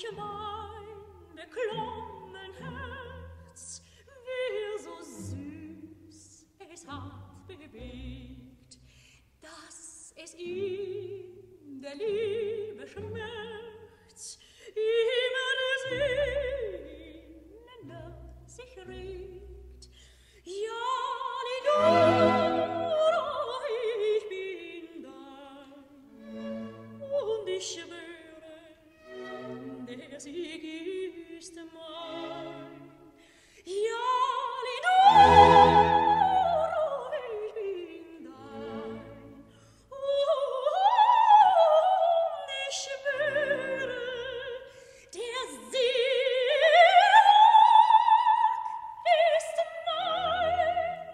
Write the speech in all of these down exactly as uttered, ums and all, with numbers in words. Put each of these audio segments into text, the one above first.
ich mein beklommen Herz, wie so süß es hat bewegt, dass es ihm der Liebe Schmerz immer sehnender sich regt. Ja, Lidoro, ich bin dein, und ich schwöre, der Sieg ist mein. Ja, Lidoro, ich bin dein, und ich schwöre, der Sieg ist mein.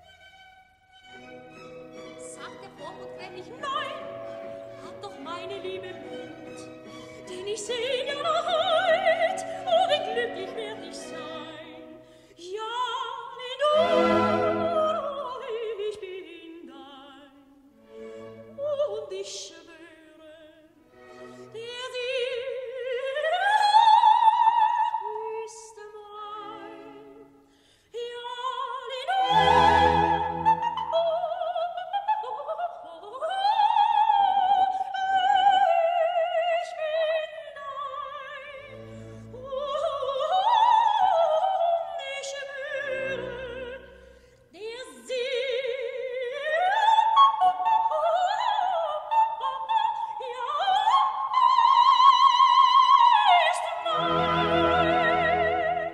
Sagt der Vormund kräftig, nein, hat doch meine Liebe Mut, denn ich seh ja noch heut, oh, wie glücklich werd ich sein. Ja, Lidoro, ich bin dein, und ich schwöre, der Sieg ist mein. Ja, Lidoro, ich bin dein, und ich schwöre, der Sieg, ja, ist mein.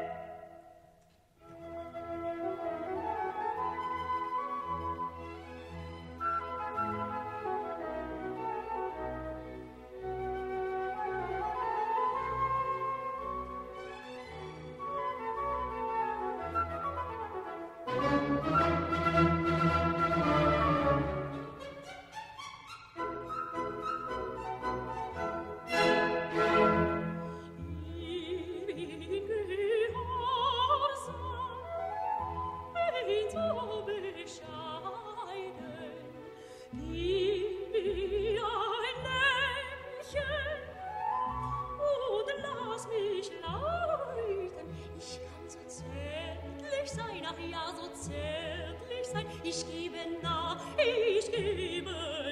Ich gebe nach, ich gebe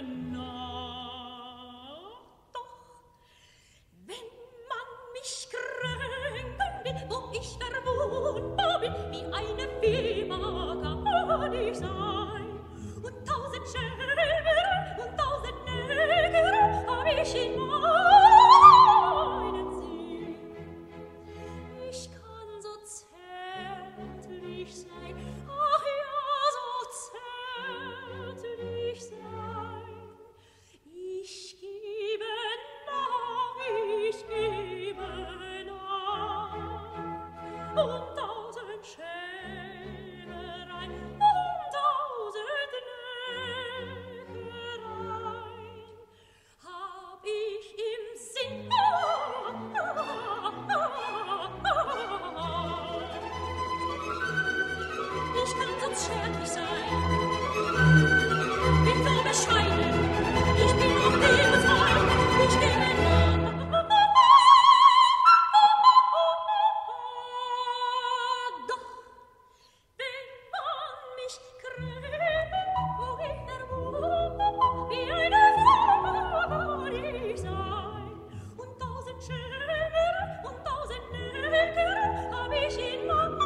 nach. Doch, wenn man mich kränken will, wo ich verwundbar bin, wie eine Fieber kann ich sein. Und tausend Schelmen und tausend Nägel hab ich in meinen Sinn. Ich kann so zärtlich sein, ach ja, so zärtlich sein. Ich gebe nach, ich gebe nach, und tausend Schämereien, und tausend Neckereien hab ich im Sinn. Ich kann so zärtlich sein, bin so bescheiden, ich bin auf dem Fall, ich gebe nach. Doch, wenn man mich kränkt, wo ich verwundbar, wie eine Fieber ich sein, und tausend Schelmen und tausend Neckel hab ich in meinen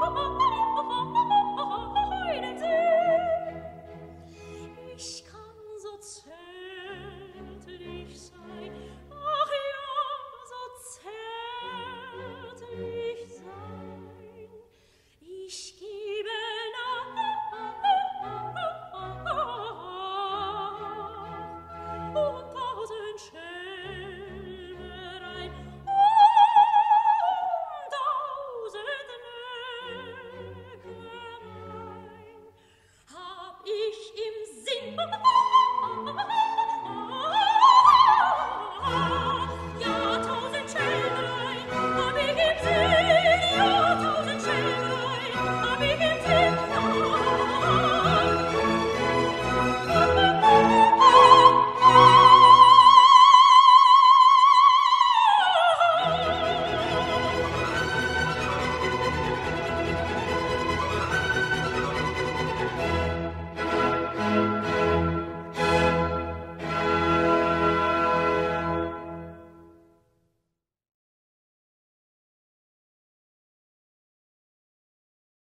Sinn. Ich kann so zärtlich sein, ach ja, so zärtlich sein. Ich gebe nach, und tausend Schelmereien, und tausend Neckereien hab ich im Sinn.